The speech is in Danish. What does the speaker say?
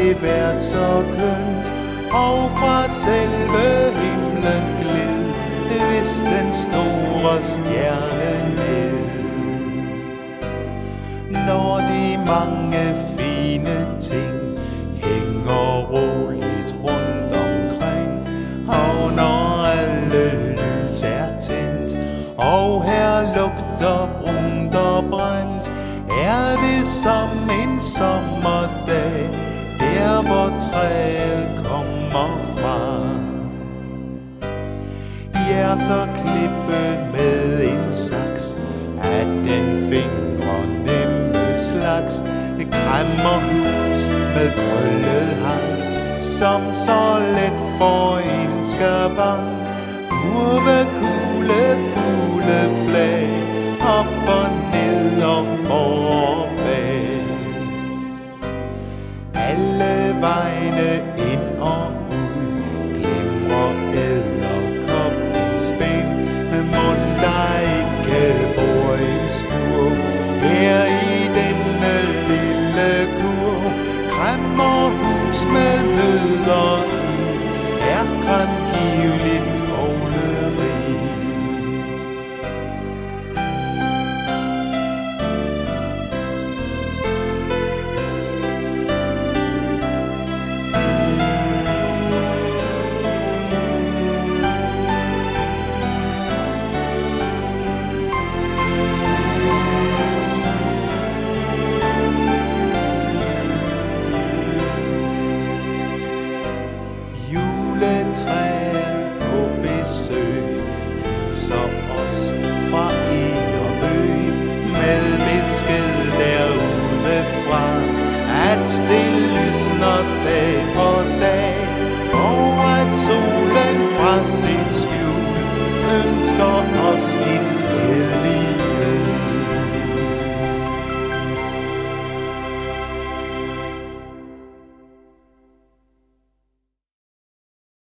det været så kønt, og fra selve himlen gled, hvis den store stjerne ned. Når de mange fine ting hænger roligt rundt omkring, og når alle lys er tændt, og her lugter brunt og brændt, er det som en sommerdag, der hvor træet kommer fra. Hjerter klippet med en saks af den fingrene slags, kræmmerhus med krøllet hank, som så let får en skavank. Kurvekugle, fugleflag, op og ned og for og bag. Alle vegne ind og ud, glimrer edderkop i spænd. Mon der ikke bor en spur her i denne lille kurv. Kræmmerhus med nødder i, er grangivligt kogleri. Juletræ